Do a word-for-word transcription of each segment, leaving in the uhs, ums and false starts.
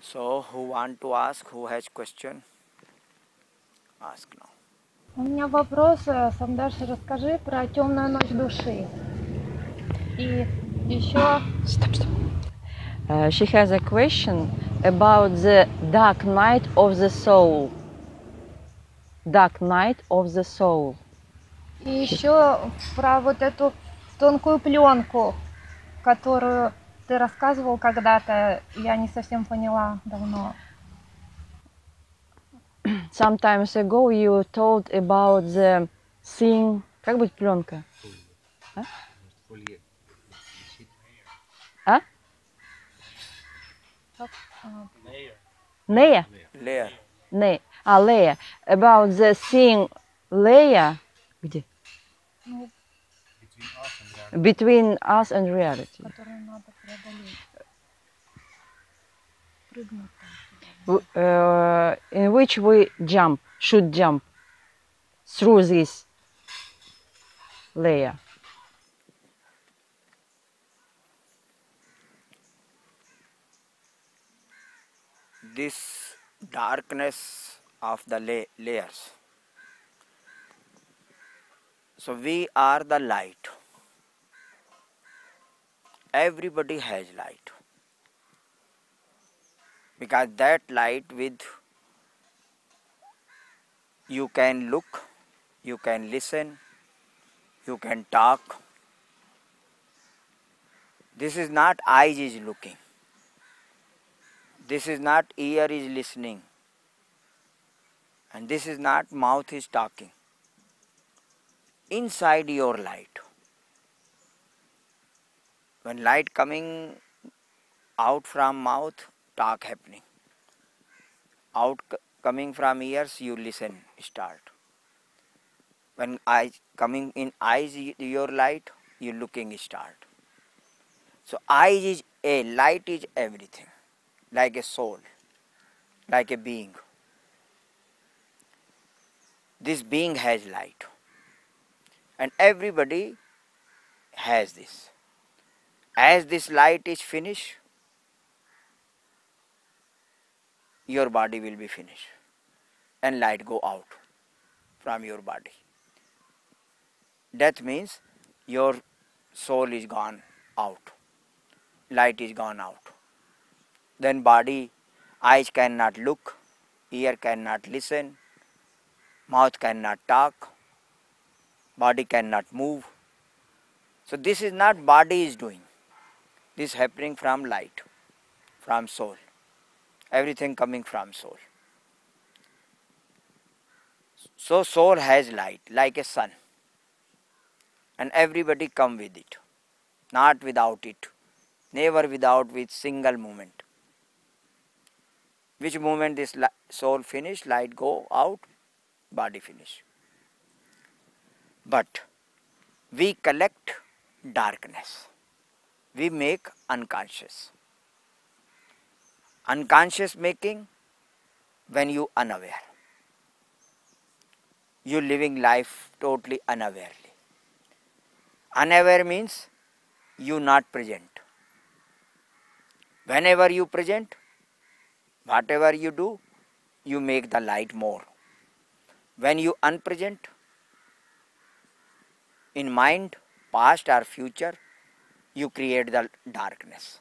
So, who want to ask? Who has question? Ask now. У меня вопрос, э, Самдарши, расскажи про темную ночь души. И еще... Stop, stop. Uh, she has a question about the dark night of the soul. Dark night of the soul. И еще про вот эту тонкую пленку, которую ты рассказывал когда-то, я не совсем поняла давно. Sometimes ago you told about the thing. Как будет пленка? А? А? Layer. Layer. Не. А, layer. About the thing layer. Где? Ну, Between us and reality. которую надо преодолеть. Прыгнуть там. W- uh, in which we jump, should jump through this layer. This darkness of the la- layers. So, we are the light. Everybody has light. Because that light with you can look, you can listen, you can talk. This is not eyes is looking. This is not ear is listening. And this is not mouth is talking. Inside your light. When light coming out from mouth, talk happening. Out c- coming from ears, you listen, start. When eyes coming in eyes, y- your light, you looking start. So eyes is a light is everything, like a soul, like a being. This being has light, and everybody has this. As this light is finished, your body will be finished, and light go out from your body. Death means your soul is gone out, light is gone out. Then body, eyes cannot look, ear cannot listen, mouth cannot talk, body cannot move. So this is not body is doing. This is happening from light, from soul. Everything coming from soul. So soul has light like a sun. And everybody come with it. Not without it. Never without with single moment. Which moment this li- soul finish, light go out, body finish. But we collect darkness. We make unconscious. Unconscious making when you unaware. You living life totally unawarely. Unaware means you not present. Whenever you present, whatever you do, you make the light more. When you unpresent, in mind, past or future, you create the darkness.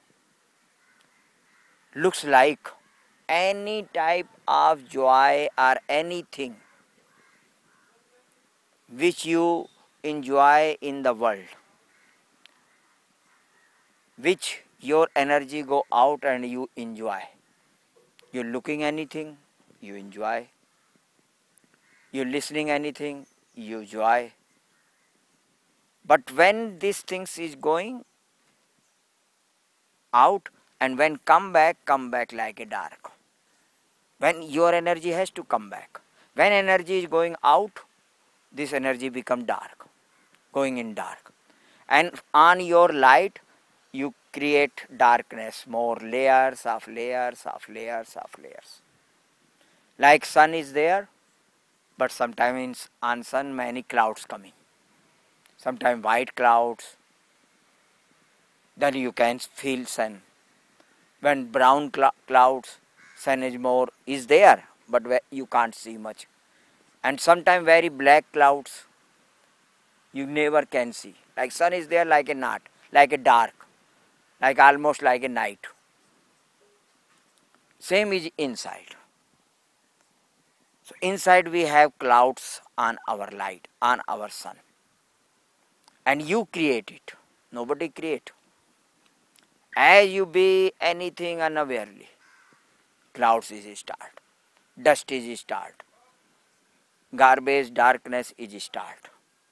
Looks like any type of joy or anything which you enjoy in the world, which your energy go out and you enjoy. You're looking anything, you enjoy. You're listening anything, you enjoy. But when these things is going out and when come back, come back like a dark. When your energy has to come back. When energy is going out, this energy become dark, going in dark. And on your light, you create darkness, more layers of layers of layers of layers. Like sun is there, but sometimes on sun many clouds coming. Sometimes white clouds, then you can feel sun. When brown cl- clouds, sun is more, is there, but you can't see much. And sometimes very black clouds, you never can see. Like sun is there like a night, like a dark, like almost like a night. Same is inside. So inside we have clouds on our light, on our sun. And you create it. Nobody create. As you be anything unawarely, clouds is start, dust is start, garbage, darkness is start.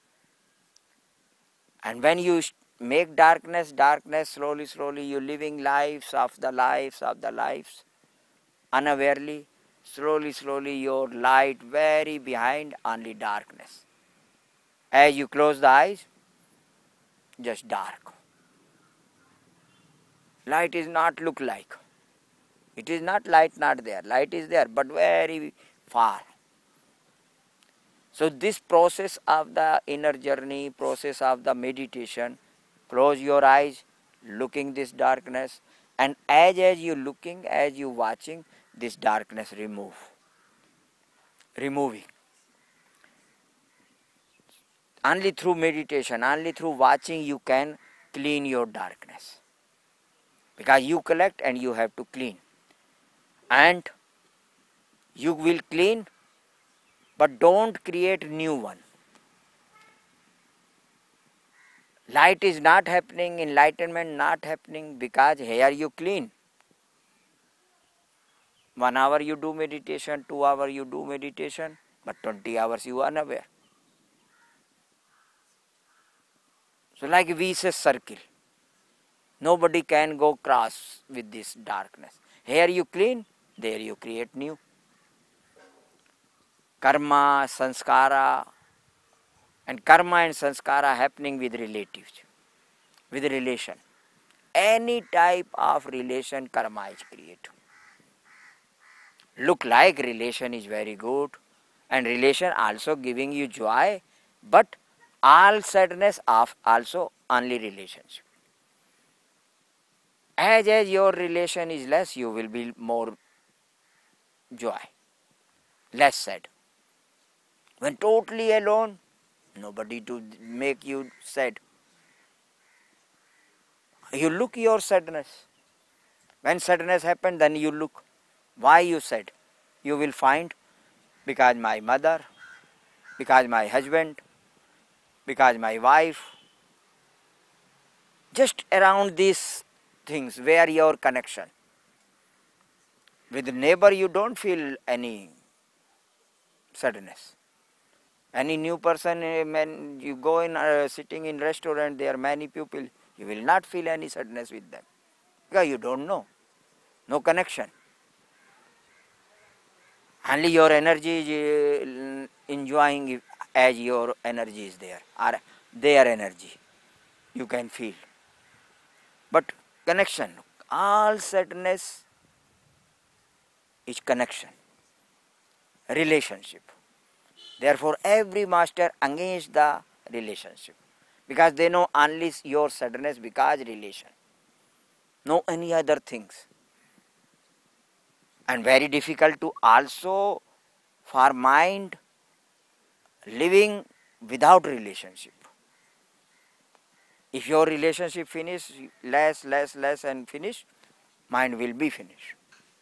And when you make darkness, darkness, slowly, slowly, you living lives of the lives of the lives, unawarely, slowly, slowly, your light very behind only darkness. As you close the eyes, just dark. Light is not look like. It is not light not there. Light is there, but very far. So this process of the inner journey, process of the meditation, close your eyes, looking this darkness, and as as you looking, as you watching, this darkness remove. Removing. Only through meditation, only through watching you can clean your darkness. Because you collect and you have to clean. And you will clean, but don't create new one. Light is not happening, enlightenment not happening because here you clean. One hour you do meditation, two hour you do meditation, but twenty hours you are unaware. So like a vicious circle. Nobody can go cross with this darkness. Here you clean, there you create new. Karma, sanskara, and karma and sanskara happening with relatives, with relation. Any type of relation karma is created. Look like relation is very good and relation also giving you joy, but all sadness of also only relationship. As as your relation is less, you will be more joy, less sad. When totally alone, nobody to make you sad. You look your sadness. When sadness happens, then you look. Why you sad? You will find because my mother, because my husband, because my wife. Just around these things, where your connection. With the neighbor, you don't feel any sadness. Any new person, when you go in uh, sitting in restaurant, there are many people, you will not feel any sadness with them. Because you don't know. No connection. Only your energy is uh, enjoying as your energy is there, or their energy. You can feel. But connection, all sadness is connection, relationship. Therefore, every master against the relationship. Because they know only your sadness because relation. No any other things. And very difficult to also for mind living without relationship. If your relationship finish, less, less, less and finish, mind will be finished.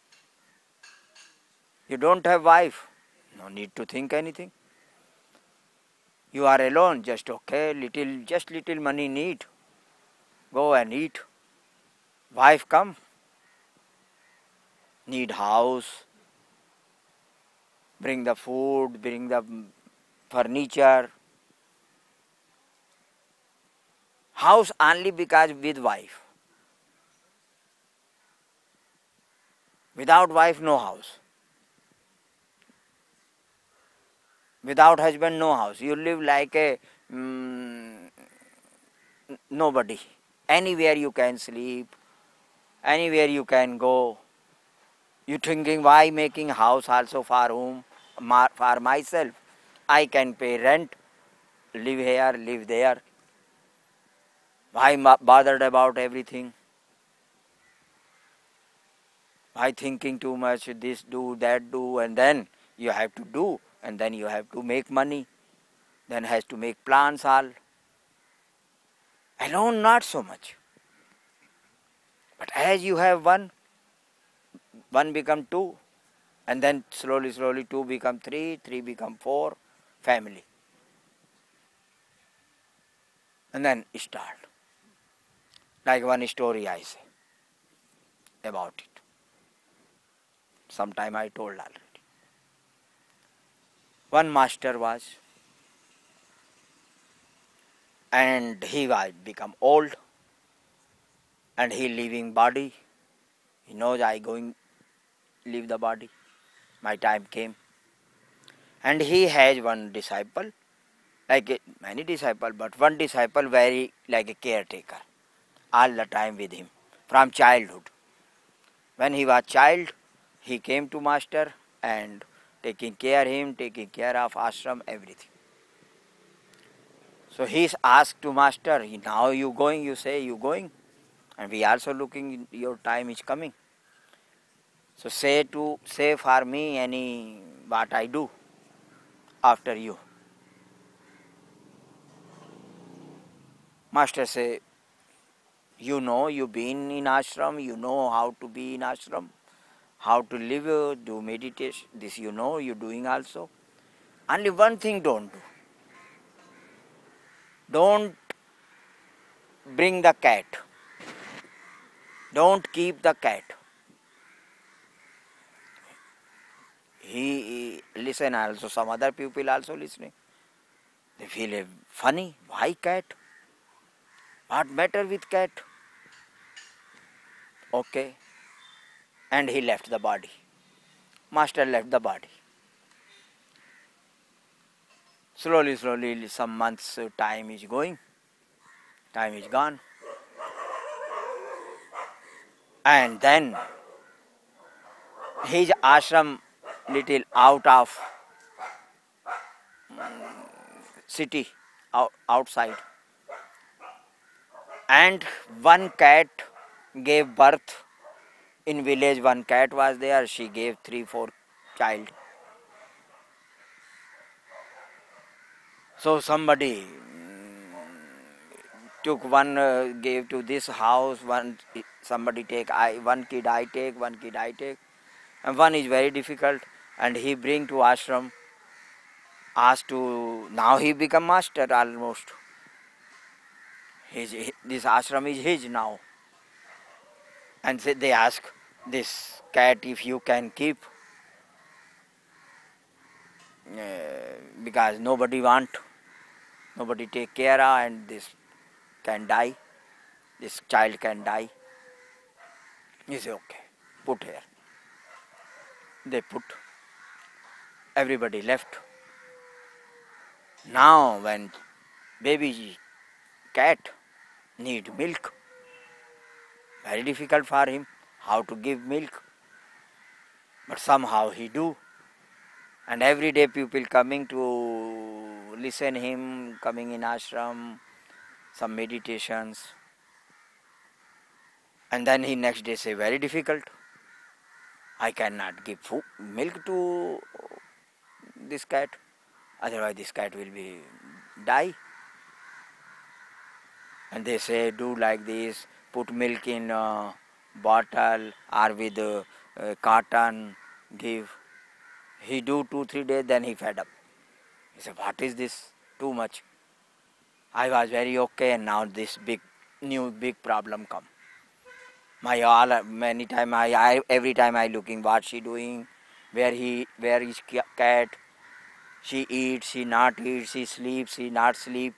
You don't have wife, no need to think anything. You are alone, just okay, little, just little money need. Go and eat. Wife come, need house, bring the food, bring the furniture. House only because with wife. Without wife, no house. Without husband, no house. You live like a mm, nobody. Anywhere you can sleep, anywhere you can go. You thinking why making house also for whom? For myself. I can pay rent, live here, live there. Why bothered about everything? Why thinking too much, this do, that do, and then you have to do, and then you have to make money, then has to make plans all. Alone not so much. But as you have one, one become two, and then slowly, slowly two become three, three become four, family. And then start. Like one story I say about it. Sometime I told already. One master was, and he was become old, and he leaving body. He knows I going leave the body. My time came. And he has one disciple, like many disciple, but one disciple very like a caretaker, all the time with him, from childhood. When he was child, he came to master and taking care of him, taking care of ashram, everything. So he is asked to master, now you going, you say you going, and we also looking, your time is coming. So say to say for me any what I do after you. Master say, you know, you been in ashram, you know how to be in ashram, how to live, uh, do meditation, this you know, you doing also. Only one thing don't do. Don't bring the cat. Don't keep the cat. He, he listen also, some other people also listening. They feel uh, funny, why cat? What matter with cat? Okay. And he left the body. Master left the body. Slowly, slowly, some months uh, time is going. Time is gone. And then his ashram little out of city, out, outside. And one cat gave birth. In village one cat was there, she gave three, four child. So somebody took one, uh, gave to this house, one somebody take, I one kid I take, one kid I take. And one is very difficult, and he bring to ashram, asked to, now he become master almost. His, this ashram is his now. And they ask, this cat if you can keep, uh, because nobody want, nobody take care of, and this can die, this child can die. He say, okay, put here. They put. Everybody left. Now when baby cat need milk, very difficult for him how to give milk, but somehow he do. And every day people coming to listen him, coming in ashram, some meditations. And then he next day say, very difficult. I cannot give food, milk to this cat, otherwise this cat will be die. And they say, do like this, put milk in a bottle or with a, a carton, give. He do two, three days, then he fed up. He said, what is this? Too much. I was very okay, and now this big, new big problem come. My all many time I, I every time I looking what she doing, where he where is cat. She eats, she not eat, she sleeps, she not sleep.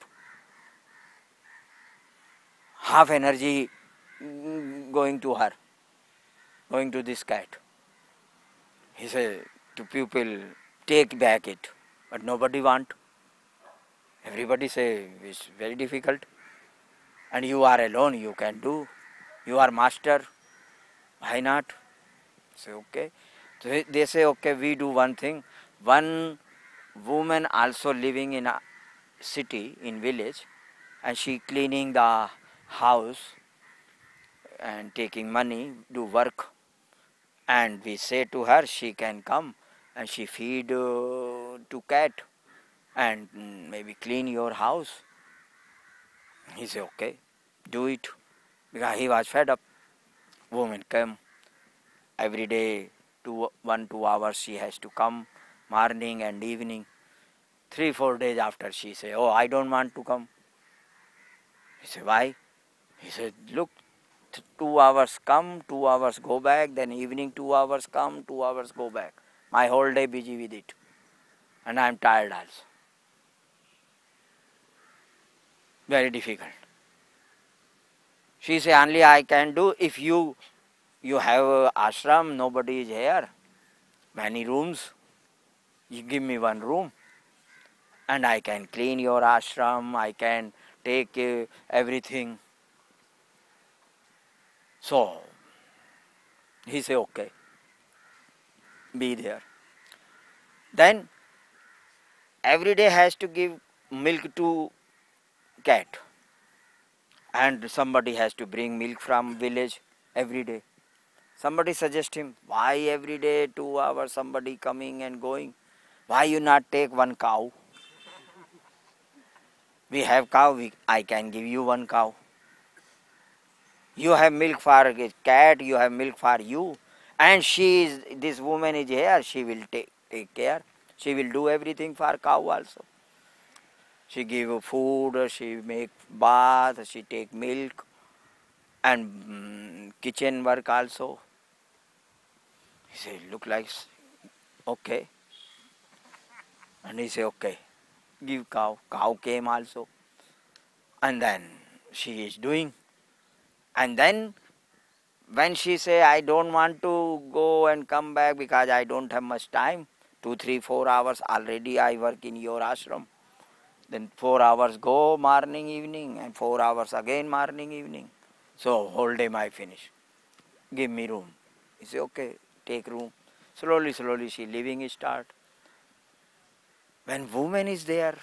Half energy going to her, going to this cat. He said to people, take back it, but nobody want. Everybody say it's very difficult, and you are alone, you can do. You are master, why not? Say okay. So they say okay, we do one thing. One woman also living in a city, in village, and she cleaning the house and taking money, do work. And we say to her she can come and she feed uh, to cat and mm, maybe clean your house. He said, okay, do it. Because he was fed up. Woman came every day, two, one, two hours she has to come, morning and evening. Three, four days after she say, oh, I don't want to come. He said, why? He said, look, th- two hours come, two hours go back, then evening two hours come, two hours go back. My whole day busy with it. And I am tired also. Very difficult. She say, only I can do if you you have a ashram, nobody is here, many rooms, you give me one room and I can clean your ashram, I can take uh, everything. So he say, okay, be there. Then every day has to give milk to cat and somebody has to bring milk from village every day. Somebody suggest him, why every day two hours somebody coming and going? Why you not take one cow? We have cow, we, I can give you one cow. You have milk for a cat, you have milk for you. And she is, this woman is here, she will take, take care. She will do everything for cow also. She give food, she make bath, she take milk and mm, kitchen work also. He said, look like, okay. And he said, okay, give cow. Cow came also. And then she is doing. And then when she say, I don't want to go and come back because I don't have much time, two, three, four hours already I work in your ashram. Then four hours go morning, evening, and four hours again morning, evening. So whole day my finish. Give me room. He say, okay, take room. Slowly, slowly she living start. When woman is there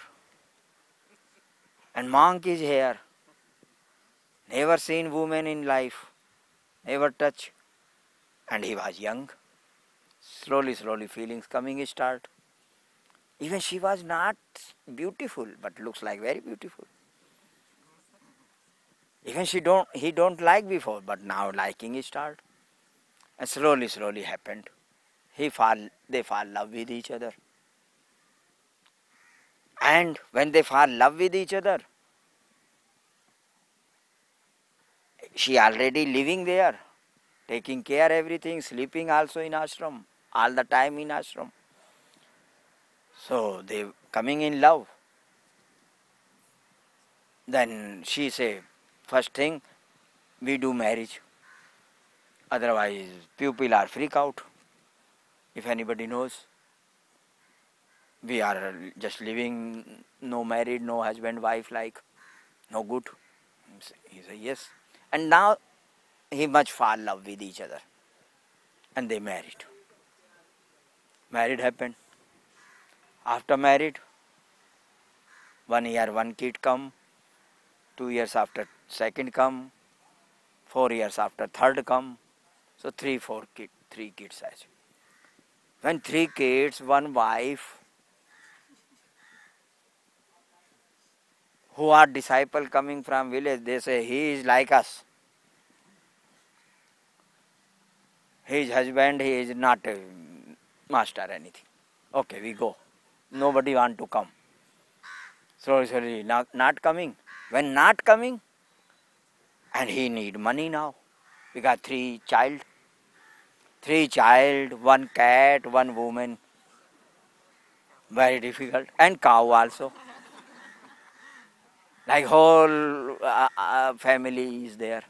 and monk is here, never seen woman in life, never touch, and he was young. Slowly, slowly feelings coming start. Even she was not beautiful, but looks like very beautiful. Even she don't, he don't like before, but now liking start. And slowly, slowly happened. He fall, they fall love with each other. And when they fall love with each other, she already living there, taking care everything, sleeping also in ashram, all the time in ashram. So they coming in love. Then she say, first thing, we do marriage. Otherwise, people are freak out. If anybody knows, we are just living, no married, no husband, wife like, no good. He say, yes. And now he much fall in love with each other. And they married. Married happened. After married, one year one kid come, two years after second come, four years after third come. So three, four kid, three kids as. When three kids, one wife, who are disciple coming from village, they say he is like us. His husband, he is not a master anything. Okay, we go. Nobody want to come. So sorry, not, not coming. When not coming, and he need money now. We got three child. Three child, one cat, one woman. Very difficult. And cow also. Like whole uh, uh, family is there.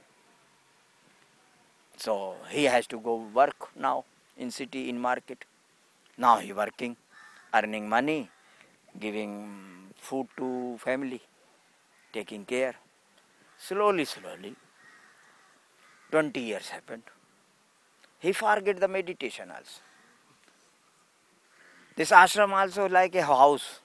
So he has to go work now in city, in market. Now he working, earning money, giving food to family, taking care. Slowly, slowly, twenty years happened. He forget the meditation also. This ashram also like a house.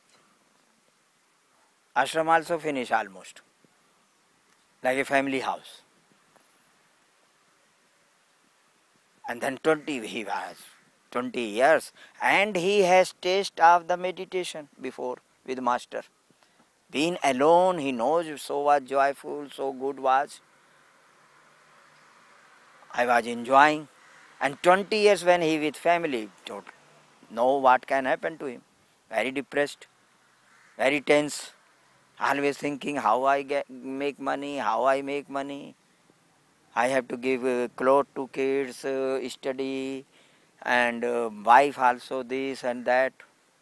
Ashram also finish almost. Like a family house. And then twenty, he was twenty years, and he has taste of the meditation before with master. Being alone, he knows so was joyful, so good was. I was enjoying. And twenty years when he with family, don't know what can happen to him. Very depressed, very tense, always thinking how I get, make money, how I make money. I have to give uh, clothes to kids, uh, study, and uh, wife also this and that.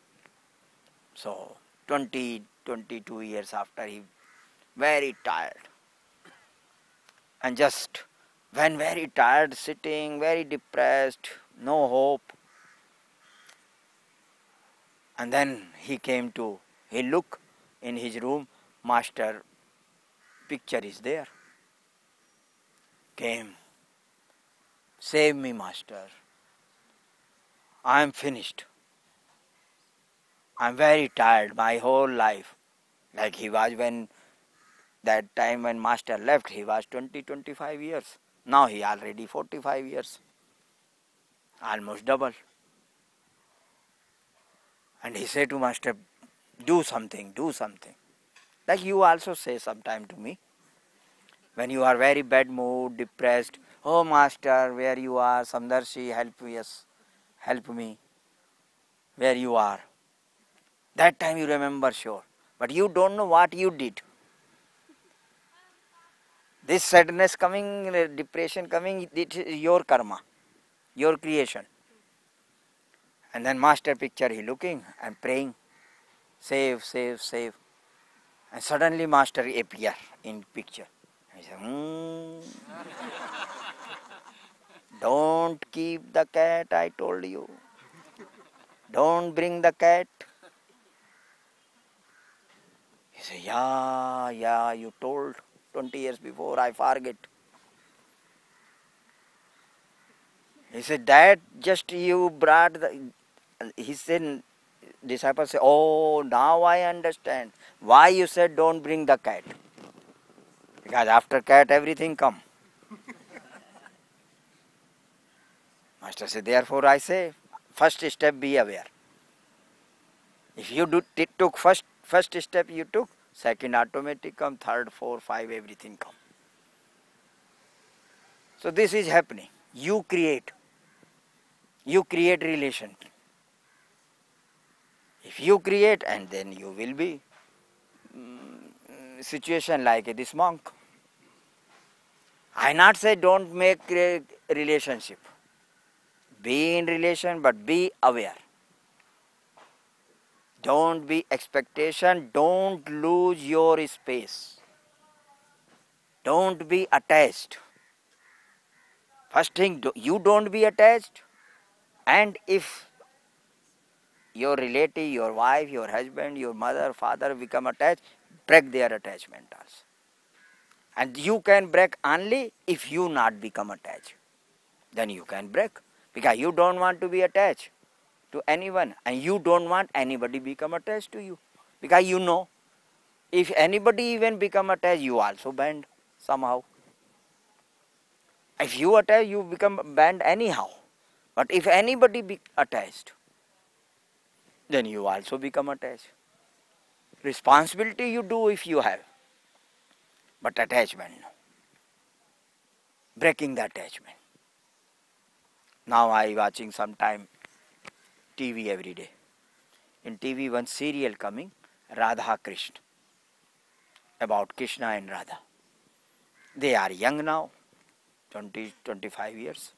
So twenty, twenty-two years after, he very tired. And just when very tired, sitting, very depressed, no hope. And then he came to, he look in his room, master picture is there. Came, save me, master. I am finished. I am very tired, my whole life. Like he was when, that time when master left, he was twenty, twenty-five years. Now he already forty-five years. Almost double. And he said to master, do something, do something. Like you also say sometime to me. When you are very bad mood, depressed, oh master, where you are, Samdarshi, help me, yes, help me, where you are. That time you remember sure. But you don't know what you did. This sadness coming, depression coming, it is your karma, your creation. And then master picture he looking and praying, save, save, save. And suddenly master appear in picture. He said, hmm, don't keep the cat, I told you. Don't bring the cat. He said, yeah, yeah, you told twenty years before, I forget. He said, that just you brought the, he said, disciples say, oh, now I understand why you said don't bring the cat. Because after cat everything come. Master said, therefore I say, first step be aware. If you do, t- took first first step you took, second automatic come, third, four, five, everything come. So this is happening. You create. You create relation. If you create, and then you will be um, situation like this monk. I not say don't make a relationship. Be in relation, but be aware. Don't be expectation. Don't lose your space. Don't be attached. First thing, you don't be attached. And if your relative, your wife, your husband, your mother, father become attached, break their attachment also. And you can break only if you not become attached. Then you can break. Because you don't want to be attached to anyone. And you don't want anybody become attached to you. Because you know, if anybody even become attached, you also banned somehow. If you attach, you become banned anyhow. But if anybody be attached, then you also become attached. Responsibility you do if you have. But attachment, no. Breaking the attachment. Now I watching sometime T V every day. In T V one serial coming, Radha Krishna. About Krishna and Radha. They are young now, twenty, twenty-five years.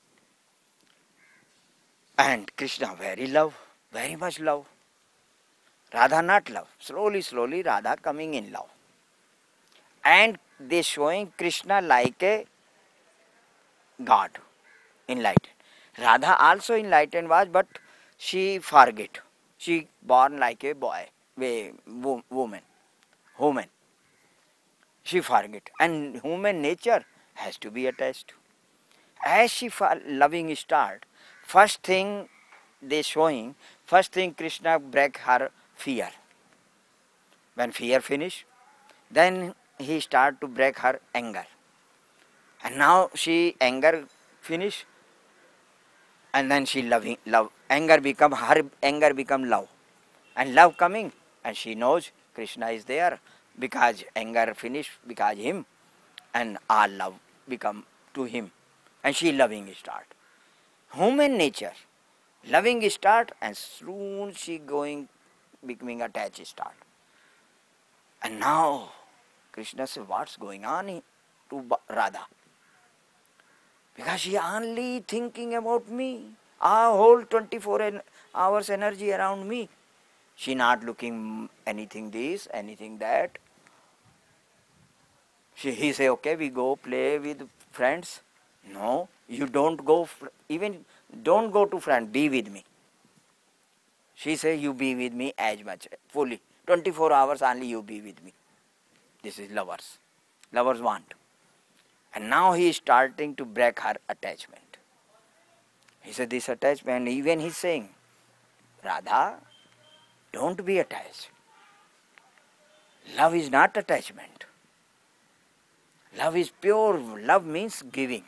And Krishna very love, very much love. Radha not love. Slowly, slowly Radha coming in love. And they showing Krishna like a God, enlightened. Radha also enlightened was, but she forget. She born like a boy, a woman, woman. She forget. And human nature has to be attached. As she loving start, first thing they showing, first thing Krishna break her fear. When fear finish, then he start to break her anger. And now she anger finish, And then she loving love. Anger become her anger become love. And love coming. And she knows Krishna is there because anger finished because him. And all love become to him. And she loving start. Human nature. Loving start and soon she going becoming attached start. And now Krishna says, what's going on to Radha? Because she only thinking about me. Our whole twenty-four hours energy around me. She not looking anything this, anything that. She, he say, okay, we go play with friends. No, you don't go, even don't go to friend, be with me. She say, you be with me as much, fully. twenty-four hours only you be with me. This is lovers. Lovers want. And now he is starting to break her attachment. He said, this attachment, even he's saying, Radha, don't be attached. Love is not attachment. Love is pure. Love means giving.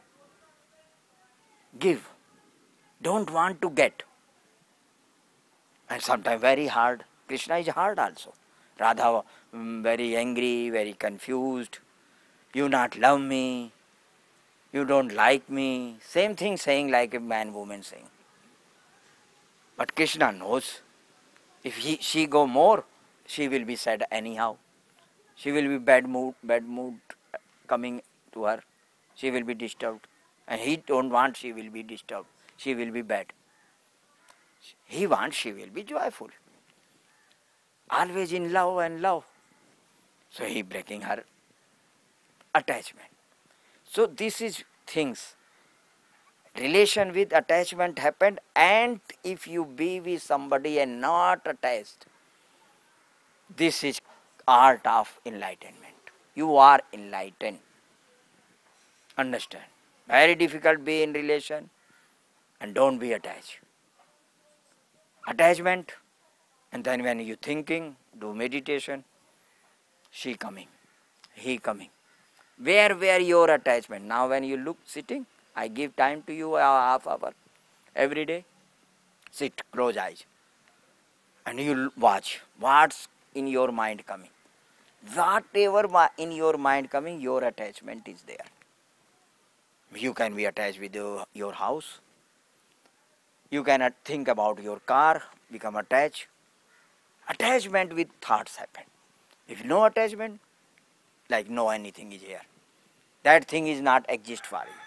Give. Don't want to get. And sometimes very hard. Krishna is hard also. Radha um, very angry, very confused. You not love me. You don't like me. Same thing saying like a man, woman saying. But Krishna knows. If he, she go more, she will be sad anyhow. She will be bad mood, bad mood coming to her. She will be disturbed. And he don't want she will be disturbed. She will be bad. He wants she will be joyful. Always in love and love. So he breaking her attachment. So this is things. Relation with attachment happened, and if you be with somebody and not attached, this is art of enlightenment. You are enlightened. Understand? Very difficult be in relation, and don't be attached. Attachment, and then when you thinking, do meditation, she coming, he coming. Where where your attachment? Now when you look sitting, I give time to you a half hour every day. Sit, close eyes, and you watch what's in your mind coming. Whatever in your mind coming, your attachment is there. You can be attached with your, your house. You cannot think about your car, become attached. Attachment with thoughts happen. If no attachment, like no anything is here. That thing is not exist for you.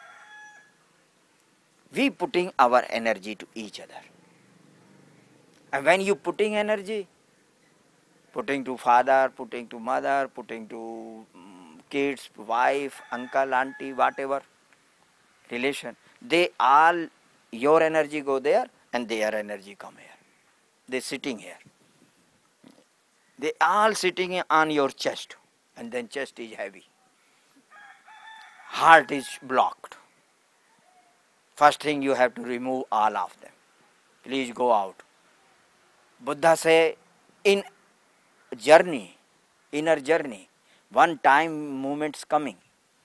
We putting our energy to each other. And when you putting energy, putting to father, putting to mother, putting to um, kids, wife, uncle, auntie, whatever relation, they all, your energy go there and their energy come here. They sitting here. They all sitting on your chest, and then chest is heavy. Heart is blocked. First thing you have to remove all of them. Please go out. Buddha say, in journey, inner journey, one time moment's coming.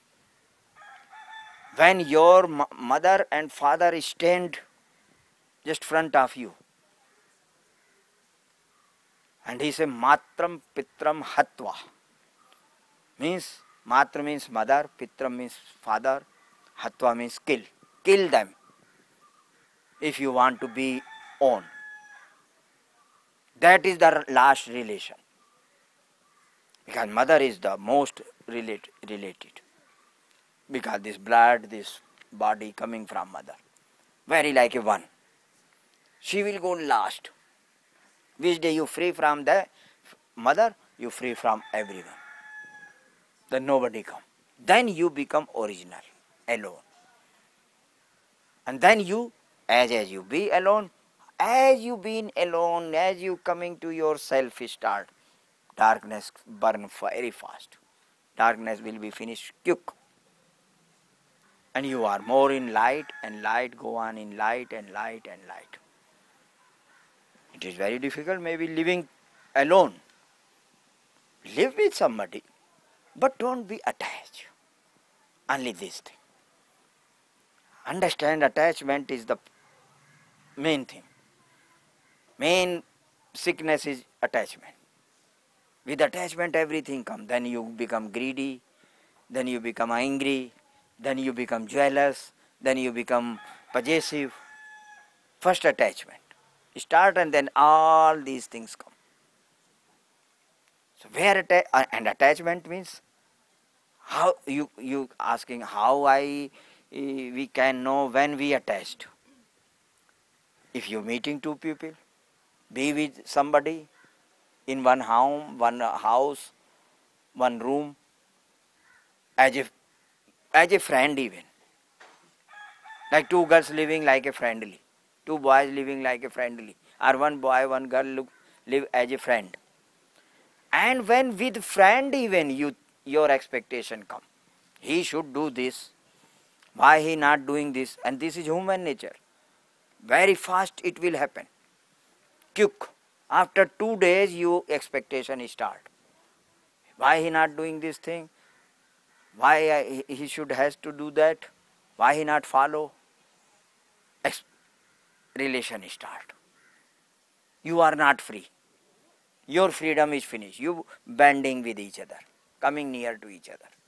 When your mother and father stand just front of you, and he said, Matram Pitram Hatva. Means, Matra means mother, Pitram means father, Hatva means kill. Kill them if you want to be on. That is the last relation. Because mother is the most relate, related. Because this blood, this body coming from mother. Very like a one. She will go last. Which day you free from the mother, you free from everyone. Then nobody come. Then you become original, alone. And then you, as as you be alone, as you being alone, as you coming to yourself start, darkness burn very fast. Darkness will be finished quick. And you are more in light, and light go on in light and light and light. It is very difficult maybe living alone. Live with somebody, but don't be attached. Only this thing. Understand attachment is the main thing. Main sickness is attachment. With attachment everything comes. Then you become greedy, then you become angry, then you become jealous, then you become possessive. First attachment. Start and then all these things come. So where atta- uh, and attachment means how you you asking how I eh, we can know when we attached. If you meeting two people, be with somebody in one home, one house, one room, as if as a friend even. Like two girls living like a friendly, two boys living like a friendly, or one boy, one girl look, live as a friend. And when with friend even you your expectation come, he should do this. Why he not doing this? And this is human nature. Very fast it will happen. Quick. After two days, your expectation start. Why he not doing this thing? Why I, he should has to do that? Why he not follow? Ex- relation start. You are not free. Your freedom is finished. You bending with each other, coming near to each other.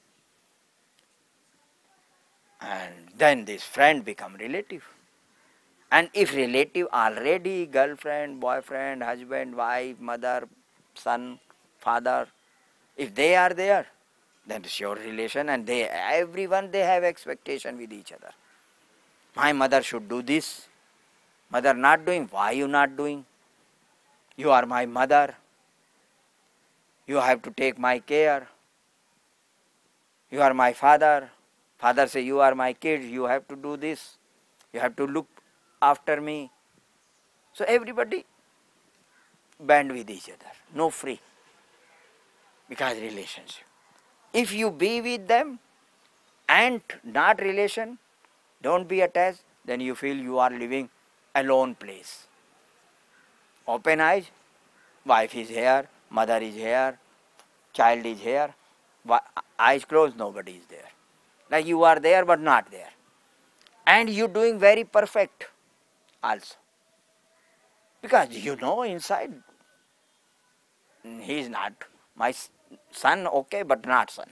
And then this friend become relative. And if relative already girlfriend, boyfriend, husband, wife, mother, son, father, if they are there, then it's your relation and they everyone they have expectation with each other. My mother should do this. Mother not doing, why you not doing? You are my mother. You have to take my care. You are my father. Father say you are my kid, you have to do this. You have to look after me. So everybody band with each other. No free. Because relationship. If you be with them and not relation, don't be attached, then you feel you are living alone place. Open eyes, wife is here, mother is here, child is here. Eyes closed, nobody is there. Like you are there but not there. And you doing very perfect also. Because you know inside he is not my son, okay, but not son.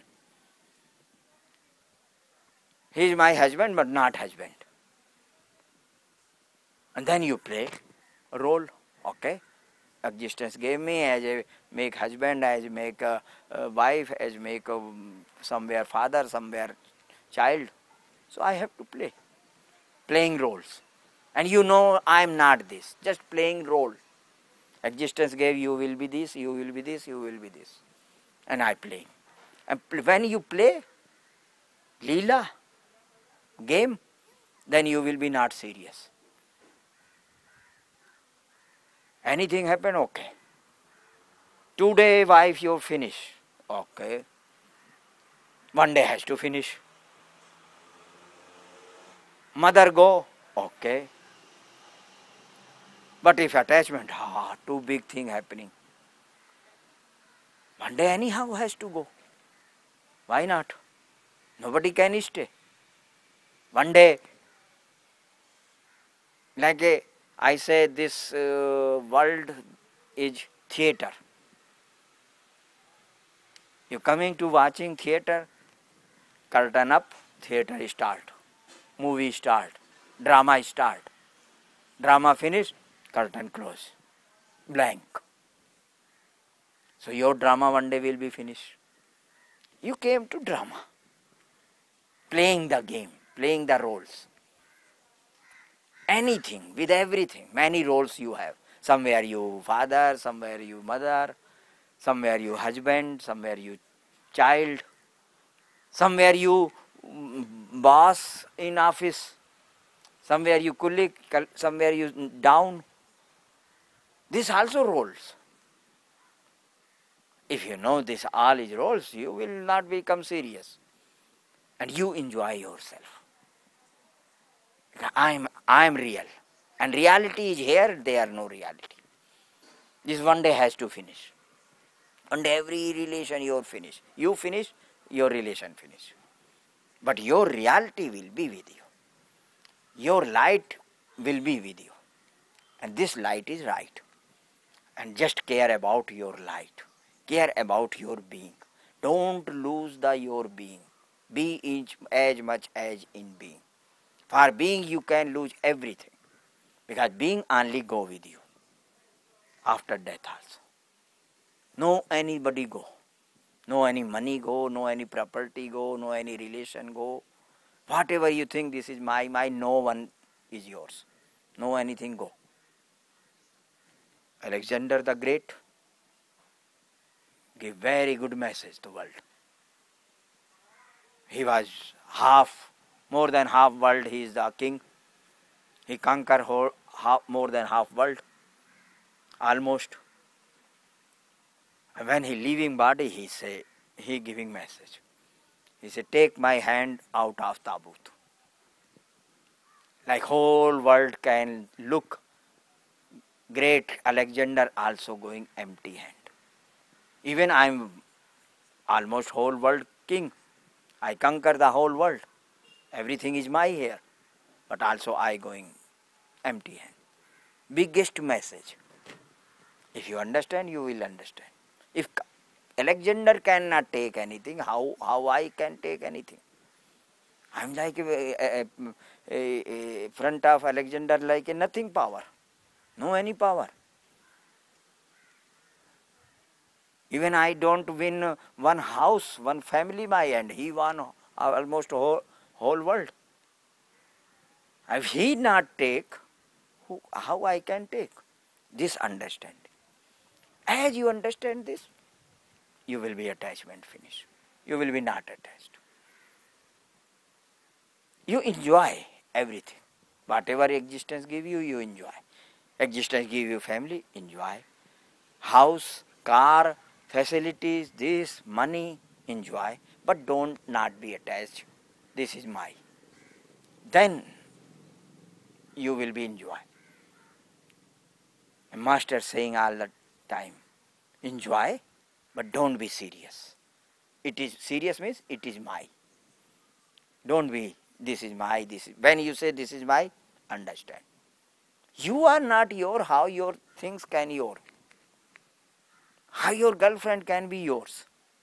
He is my husband but not husband. And then you play a role, okay. Existence gave me as a make husband, as make a, a wife, as make a, somewhere father, somewhere child. So I have to play. Playing roles. And you know I am not this. Just playing role. Existence gave you will be this, you will be this, you will be this. And I play. And when you play Leela, game, then you will be not serious. Anything happen, okay. Today wife you finish, okay. One day has to finish. Mother go, okay. But if attachment, ah, too big thing happening. One day anyhow has to go. Why not? Nobody can stay. One day, like a, I say this uh, world is theatre. You coming to watching theatre, curtain up, theatre start, movie start, drama start, drama finish, curtain close, blank. So your drama one day will be finished. You came to drama, playing the game, playing the roles. Anything, with everything, many roles you have. Somewhere you father, somewhere you mother, somewhere you husband, somewhere you child, somewhere you mm, boss in office, somewhere you colleague, somewhere you down. This also roles. If you know this all is roles, you will not become serious. And you enjoy yourself. I am I am real. And reality is here, they are no reality. This one day has to finish. And every relation you finish. You finish, your relation finish. But your reality will be with you. your light will be with you. And this light is right. And just care about your light. Care about your being. Don't lose the your being. Be each, as much as in being. For being you can lose everything. Because being only go with you. After death also. No anybody go. No any money go, no any property go, no any relation go. Whatever you think this is my, my, no one is yours. No anything go. Alexander the Great gave very good message to world. He was half, more than half world, he is the king. He conquered whole, half, more than half world, almost. And when he leaving body, he say, he giving message. He said, take my hand out of tabut. Like whole world can look, great Alexander also going empty hand. Even I am almost whole world king. I conquer the whole world. Everything is my here. But also I going empty hand. Biggest message. If you understand, you will understand. If Alexander cannot take anything, how, how I can take anything? I am like a, a, a, a front of Alexander like a nothing power. No any power. Even I don't win one house, one family by end. He won almost whole, whole world. If he not take, who, how I can take? This understanding. As you understand this, you will be attachment finished. You will be not attached. You enjoy everything. Whatever existence give you, you enjoy. Existence give you family, enjoy. House, car, facilities, this, money, enjoy. But don't not be attached. This is my. Then you will be enjoy. A master saying all the time, enjoy, but don't be serious. It is serious means it is my. Don't be this is my, this is. When you say this is my, understand. You are not your, how your things can your. How your girlfriend can be yours.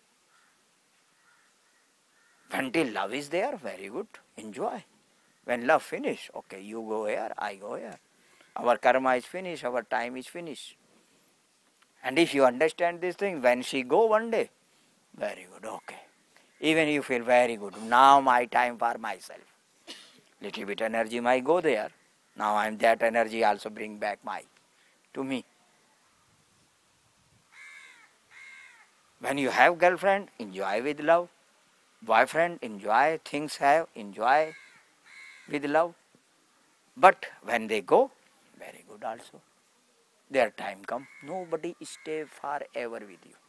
Until love is there, very good, enjoy. When love finish, okay, you go here, I go here. Our karma is finished, our time is finished. And if you understand this thing, when she go one day, very good, okay. Even you feel very good, now my time for myself. Little bit energy might go there. Now I am that energy also bring back my to me. When you have girlfriend, enjoy with love. Boyfriend, enjoy, things have, enjoy with love. But when they go, very good also. Their time come. Nobody stay forever with you.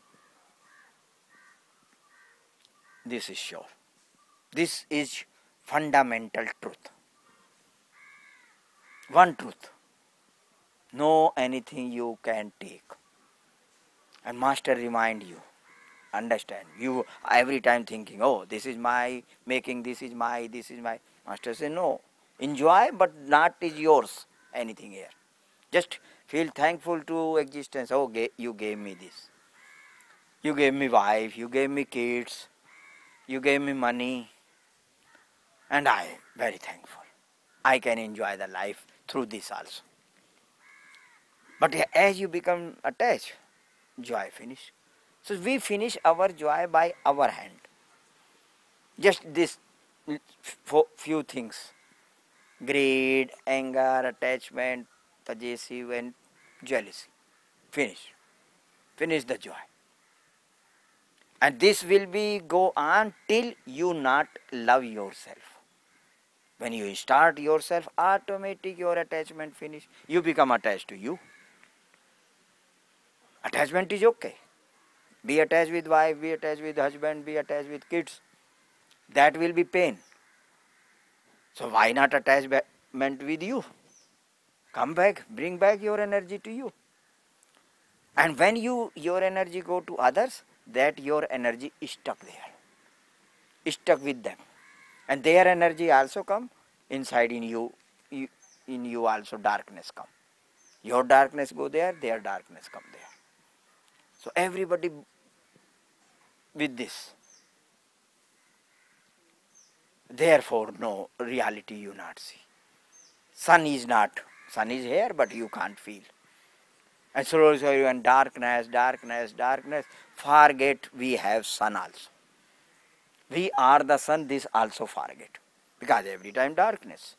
This is sure. This is fundamental truth. One truth. No anything you can take. And master remind you. Understand. You every time thinking, oh, this is my making, this is my, this is my. Master say, no. Enjoy, but not is yours. Anything here. Just feel thankful to existence. Oh, you gave me this. You gave me wife, you gave me kids, you gave me money. And I am very thankful. I can enjoy the life through this also. But as you become attached, joy finish. So we finish our joy by our hand. Just this few things. Greed, anger, attachment, possessive and jealousy. Finish. Finish the joy. And this will be go on till you not love yourself. When you start yourself, automatic your attachment finish. You become attached to you. Attachment is okay. Be attached with wife, be attached with husband, be attached with kids. That will be pain. So why not attachment with you? Come back, bring back your energy to you. And when you your energy go to others, that your energy is stuck there. Is stuck with them. And their energy also come inside in you in you also darkness come. Your darkness go there, their darkness come there. So everybody with this. Therefore, no, reality you not see. Sun is not, sun is here, but you can't feel. And slowly, slowly, when darkness, darkness, darkness, forget we have sun also. We are the sun, this also forget. Because every time darkness.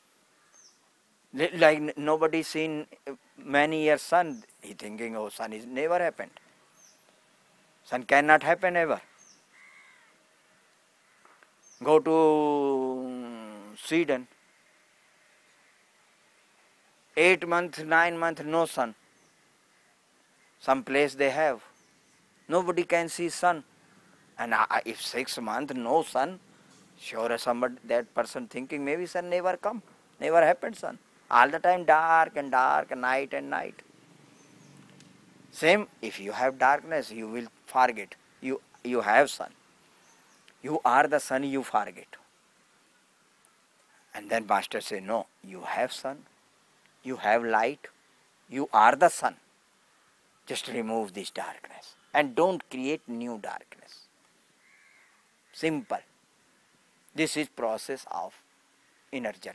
Like nobody seen many years sun, he thinking, oh, sun is never happened. Sun cannot happen ever. Go to Sweden. Eight months, nine months, no sun. Some place they have. Nobody can see sun. And if six months, no sun, sure somebody, that person thinking maybe sun never come. Never happened sun. All the time dark and dark, night and night. Same, if you have darkness, you will forget. You, you have sun. You are the sun, you forget. And then Master say, no, you have sun, you have light, you are the sun. Just remove this darkness and don't create new darkness. Simple. This is process of inner journey.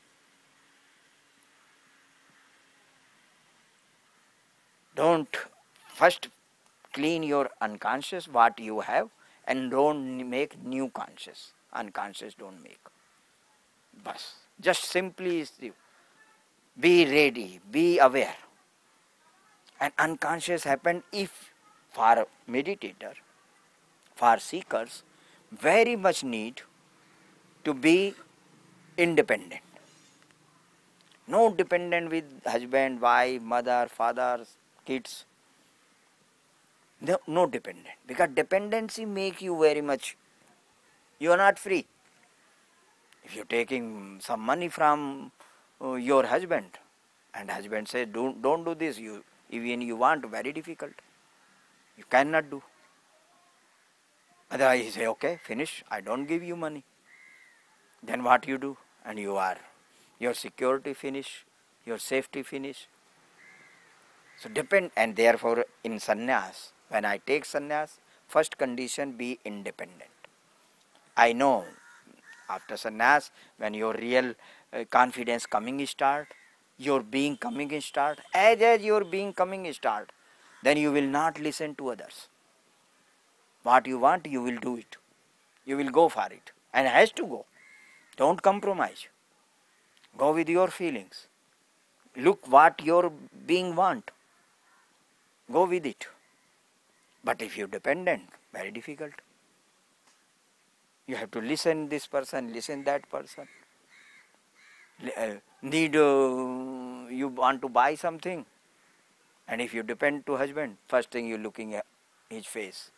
Don't first clean your unconscious, what you have, and don't make new conscious. Unconscious don't make. Bas. Just simply be ready, be aware. And unconscious happened if for meditator, for seekers, very much need to be independent. No dependent with husband, wife, mother, father, kids. No, no dependent. Because dependency make you very much, you are not free. If you're taking some money from uh, your husband, and husband says, don't, don't do this, you even you want, very difficult. You cannot do. Otherwise he say, okay, finish, I don't give you money. Then what you do? And you are, your security finish, your safety finish. So depend, and therefore in sannyas, when I take sannyas, first condition, be independent. I know after sannyas, when your real uh, confidence coming start, your being coming start, as as your being coming start, then you will not listen to others. What you want, you will do it. You will go for it. And has to go. Don't compromise. Go with your feelings. Look what your being want. Go with it. But if you're dependent, very difficult. You have to listen this person, listen that person. Uh, need, uh, you want to buy something. And if you depend to husband, first thing you're looking at his face.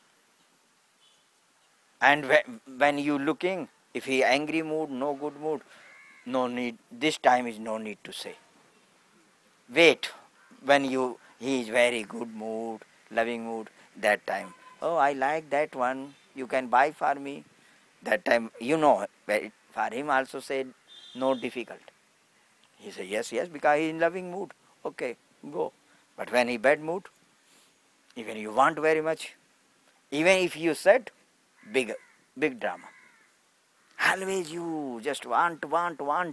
And when you looking, if he angry mood, no good mood, no need, this time is no need to say. Wait, when you, he is very good mood, loving mood, that time, oh, I like that one, you can buy for me. That time, you know, for him also said, no difficult. He said, yes, yes, because he is in loving mood. Okay, go. But when he bad mood, even you want very much, even if you said, big, big drama. Always you just want, want, want.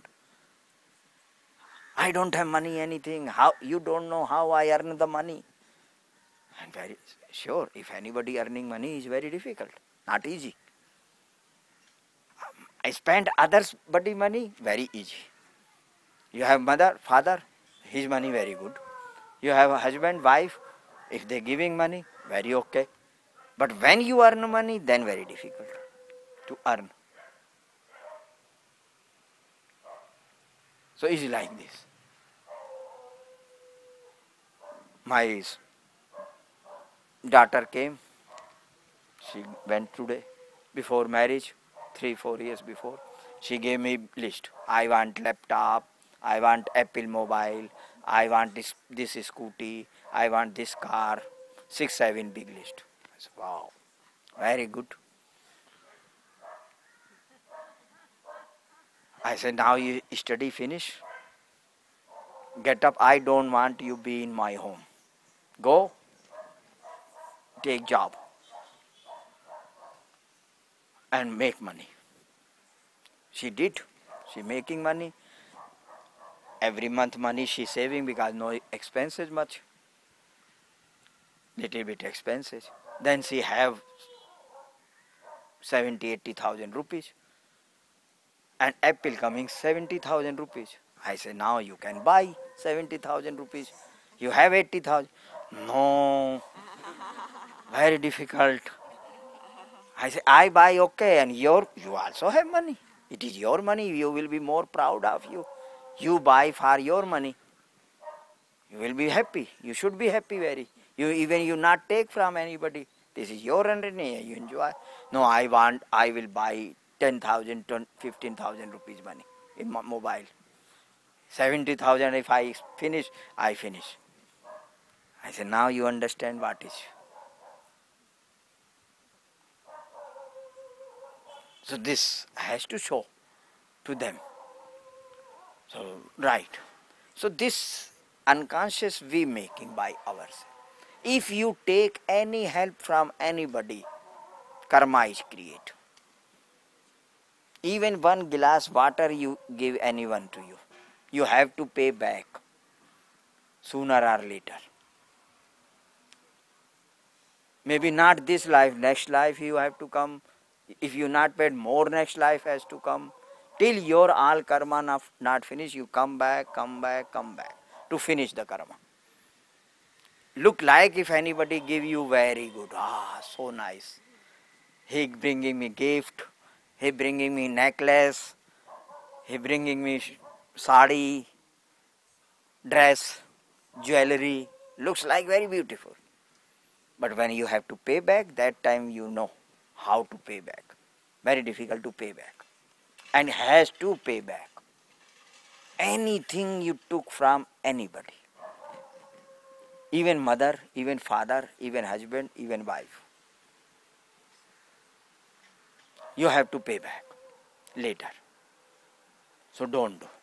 I don't have money, anything. How you don't know how I earn the money. And very sure, if anybody earning money is very difficult, not easy. I spend others' body money, very easy. You have mother, father, his money very good. You have a husband, wife, if they giving money, very okay. But when you earn money, then very difficult to earn. So it's like this. My daughter came, she went today, before marriage, three, four years before. She gave me list. I want laptop, I want Apple mobile, I want this, this scooty, I want this car, six, seven big list. I said, wow, very good. I said, now you study finish, Get up, I don't want you be in my home. Go, take job and make money. She did. She making money. Every month money she saving because no expenses much. Little bit expenses. Then she have seventy, eighty thousand rupees. And apple coming seventy thousand rupees. I say now you can buy seventy thousand rupees. You have eighty thousand. No, very difficult. I say I buy okay and your you also have money. It is your money. You will be more proud of you. You buy for your money. You will be happy. You should be happy very. You even you not take from anybody. This is your money. You enjoy. No, I want. I will buy ten thousand, fifteen thousand rupees money in my mobile. Seventy thousand. If I finish, I finish. I say now you understand what is. So this has to show to them. So right. So this unconscious we making by ourselves. If you take any help from anybody, karma is create. Even one glass water you give anyone to you, you have to pay back sooner or later. Maybe not this life, next life you have to come. If you not paid, more next life has to come. Till your all karma not, not finish, you come back, come back, come back to finish the karma. Look like if anybody give you very good, ah, so nice. He bringing me gift, he bringing me necklace, he bringing me sari, dress, jewelry, looks like very beautiful. But when you have to pay back, that time you know how to pay back. Very difficult to pay back. And has to pay back. Anything you took from anybody. Even mother, even father, even husband, even wife. You have to pay back later. So don't do.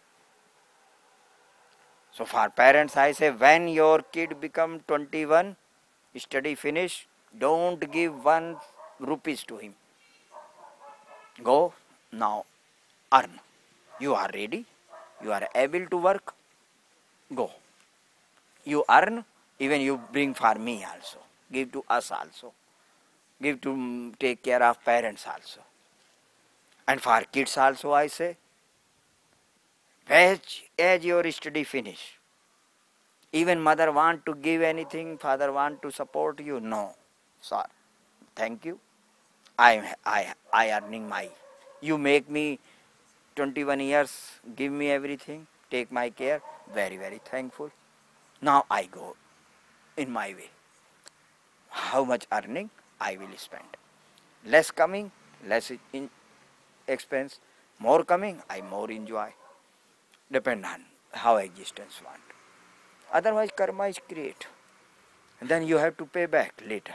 So for parents I say, when your kid become twenty-one, study finish, don't give one rupees to him. Go now, earn. You are ready, you are able to work, go. You earn, even you bring for me also, give to us also, give to take care of parents also. And for kids also I say, as, as your study finish, even mother want to give anything, father want to support you, no, sir, thank you, I, I, I earning my, you make me twenty-one years, give me everything, take my care, very, very thankful. Now I go in my way. How much earning I will spend. Less coming, less in expense. More coming, I more enjoy. Depend on how existence want. Otherwise karma is create. And then you have to pay back later.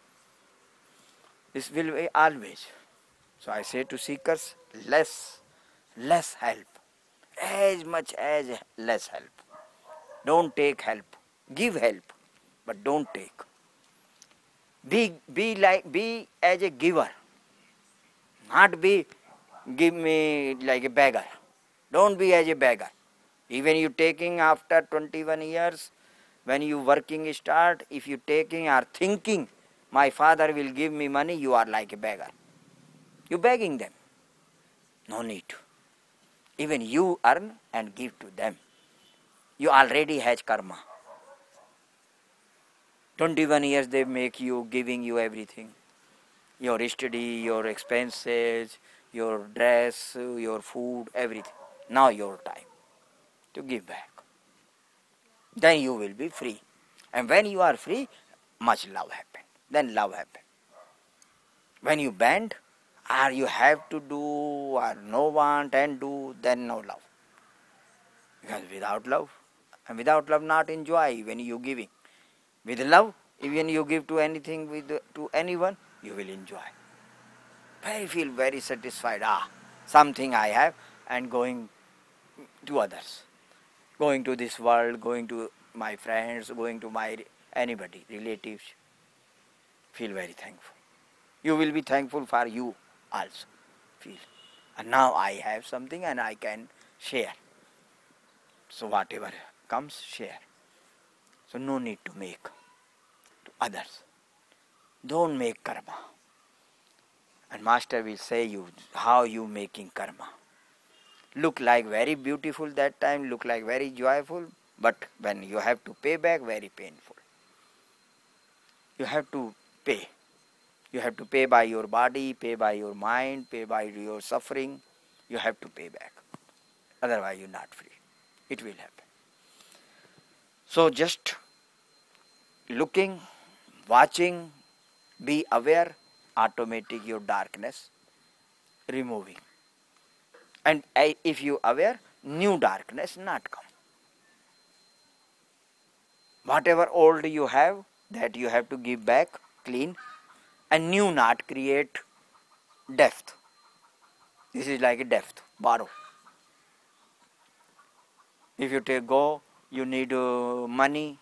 This will be always. So I say to seekers, less, less help. As much as less help. Don't take help. Give help, but don't take. Be, be like, be as a giver. Not be, give me like a beggar. Don't be as a beggar. Even you taking after twenty-one years, when you working start, if you taking or thinking, my father will give me money, you are like a beggar. You begging them. No need. Even you earn and give to them. You already has karma. twenty-one years they make you, giving you everything. Your study, your expenses, your dress, your food, everything. Now your time to give back. Then you will be free. And when you are free, much love happen. Then love happen. When you bend, or you have to do, or no want and do, then no love. Because without love, and without love not enjoy when you giving. With love, even you give to anything, with to anyone, you will enjoy. Very feel very satisfied. Ah, something I have and going to others. going to this world, going to my friends, going to my anybody, relatives. Feel very thankful. You will be thankful for you also. Feel. And now I have something and I can share. So whatever comes, share. So no need to make to others. Don't make karma. And Master will say you how you making karma. Look like very beautiful that time, look like very joyful, but when you have to pay back, very painful. You have to pay. You have to pay by your body, pay by your mind, pay by your suffering. You have to pay back. Otherwise you're not free. It will happen. So just looking, watching, be aware, automatic your darkness removing. And if you aware, new darkness not come. Whatever old you have, that you have to give back, clean, and new not create depth. This is like a depth, borrow. If you take go, you need uh, money,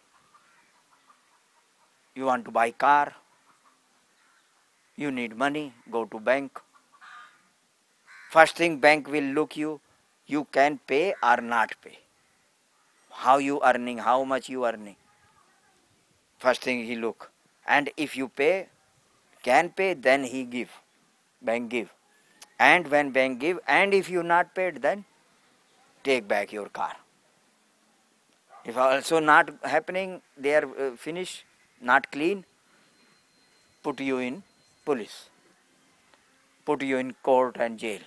you want to buy car, you need money, go to bank. First thing bank will look you, you can pay or not pay. How you earning, how much you earning. First thing he look. And if you pay, can pay, then he give. Bank give. And when bank give, and if you not paid, then take back your car. If also not happening, they are uh, finished, not clean, put you in police. Put you in court and jail.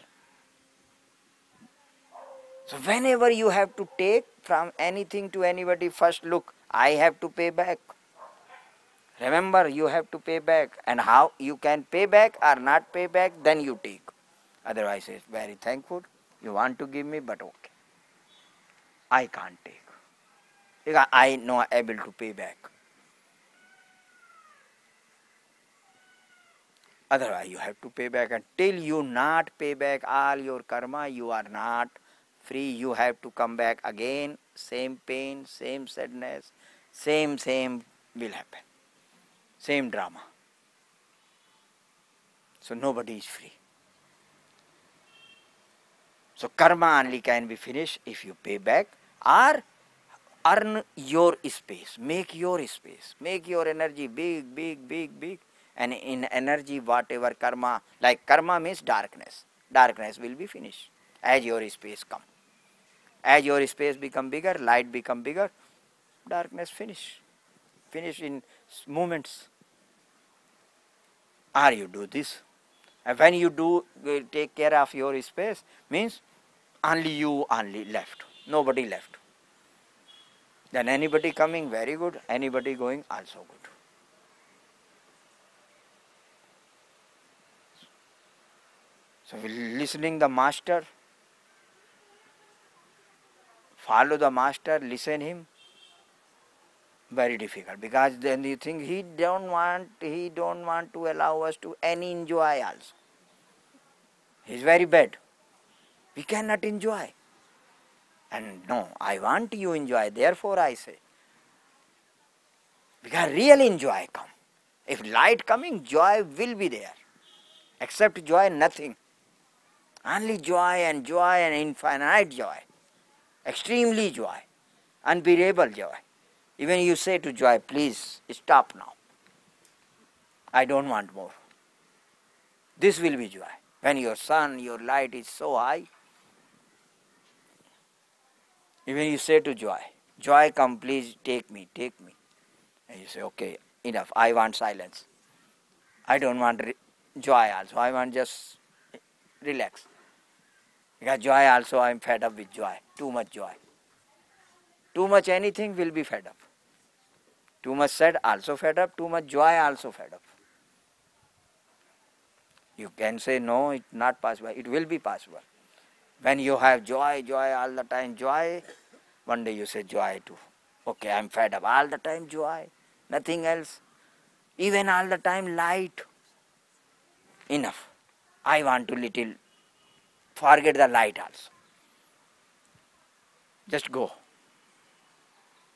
So whenever you have to take from anything to anybody, first look, I have to pay back. Remember, you have to pay back. And how you can pay back or not pay back, then you take. Otherwise, it's very thankful. You want to give me, but okay. I can't take. Because I know able to pay back. Otherwise, you have to pay back. Until you not pay back all your karma, you are not free. You have to come back again. Same pain, same sadness, same, same will happen. Same drama. So nobody is free. So karma only can be finished if you pay back or earn your space. Make your space. Make your energy big, big, big, big. And in energy, whatever karma, like karma means darkness. Darkness will be finished as your space come. As your space become bigger, light become bigger, darkness finish. Finish in moments. Or you do this. And when you do take care of your space, means only you only left. Nobody left. Then anybody coming, very good. Anybody going, also good. So listening the master, follow the master, listen him, very difficult. Because then you think he don't want, he don't want to allow us to any enjoy also. He is very bad. We cannot enjoy. And no, I want you enjoy, therefore I say. Because real enjoy come. If light coming, joy will be there. Except joy, nothing. Only joy and joy and infinite joy. Extremely joy. Unbearable joy. Even you say to joy, please stop now. I don't want more. This will be joy. When your sun, your light is so high, even you say to joy, joy come, please take me, take me. And you say, okay, enough, I want silence. I don't want re- joy also, I want just relax. Because joy also, I am fed up with joy, too much joy. Too much anything will be fed up. Too much sad, also fed up, too much joy, also fed up. You can say, no, it's not possible. It will be possible. When you have joy, joy all the time, joy, one day you say joy too. Okay, I'm fed up. All the time joy, nothing else. Even all the time light. Enough. I want to little forget the light also. Just go.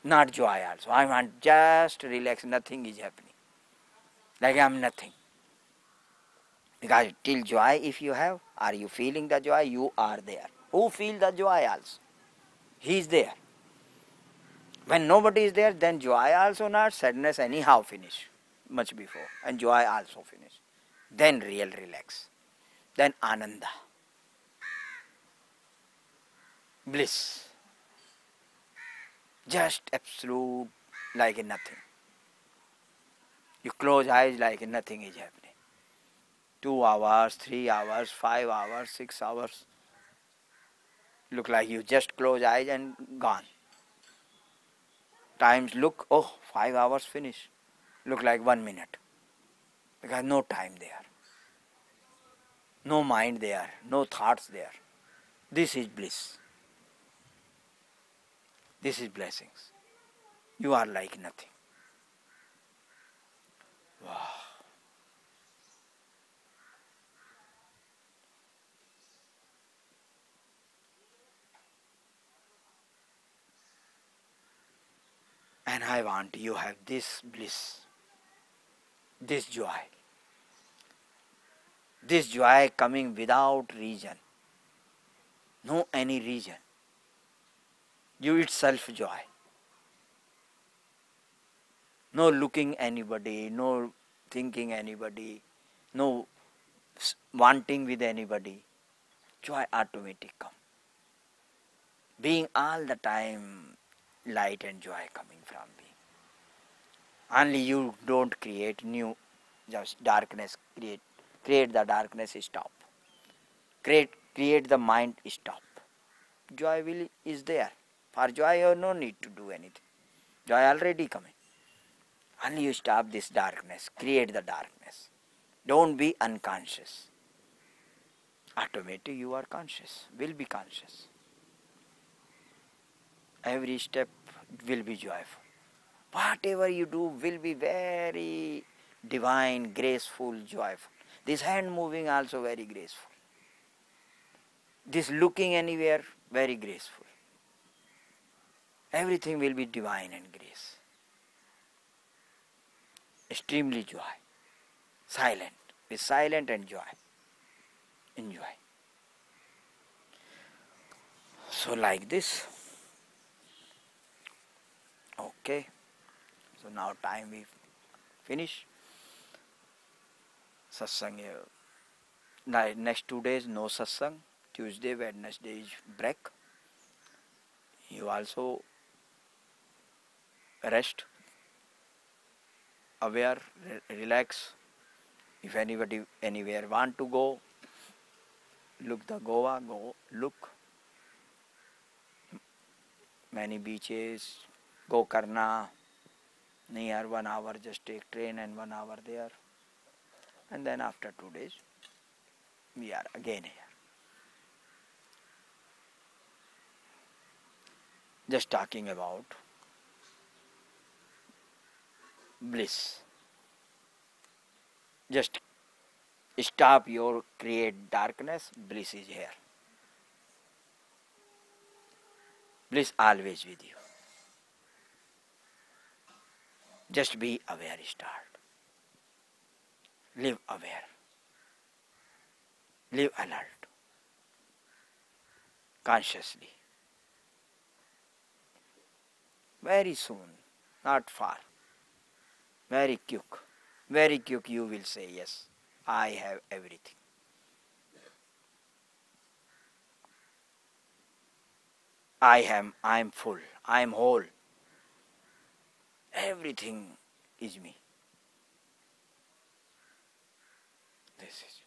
Not joy also. I want just relax, nothing is happening. Like I am nothing. Because till joy if you have, are you feeling the joy? You are there. Who feel the joy also? He is there. When nobody is there, then joy also not, sadness anyhow finish much before. And joy also finish. Then real relax. Then ananda. Bliss. Just absolute like nothing. You close eyes like nothing is happening. Two hours, three hours, five hours, six hours. Look like you just close eyes and gone. Times look, oh, five hours finish. Look like one minute. Because no time there. No mind there. No thoughts there. This is bliss. This is blessings. You are like nothing. Wow. And I want you have this bliss, this joy. This joy coming without reason. No any reason. You itself joy. No looking anybody, no thinking anybody, no wanting with anybody. Joy automatic come. Being all the time light and joy coming from me. Only you don't create new, just darkness create. Create the darkness, stop. Create, create the mind, stop. Joy will is there. For joy you no need to do anything. Joy already coming. Only you stop this darkness, create the darkness. Don't be unconscious. Automatically you are conscious, will be conscious. Every step will be joyful. Whatever you do will be very divine, graceful, joyful. This hand moving also very graceful. This looking anywhere, very graceful. Everything will be divine and grace. Extremely joy. Silent. Be silent and joy. Enjoy. So like this. Okay. So now time we finish. Satsang. Uh, next two days no satsang. Tuesday, Wednesday is break. You also rest, aware, re- relax. If anybody anywhere want to go, look the Goa, go look. Many beaches, go Karna, near one hour just take train and one hour there. And then after two days, we are again here. Just talking about bliss. Just stop your create darkness, bliss is here. Bliss always with you. Just be aware, start. Live aware. Live alert. Consciously. Very soon, not far. Very quick. Very quick you will say, yes, I have everything. I am, I am full, I am whole. Everything is me. This is